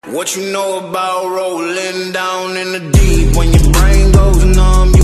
What you know about rolling down in the deep? When your brain goes numb,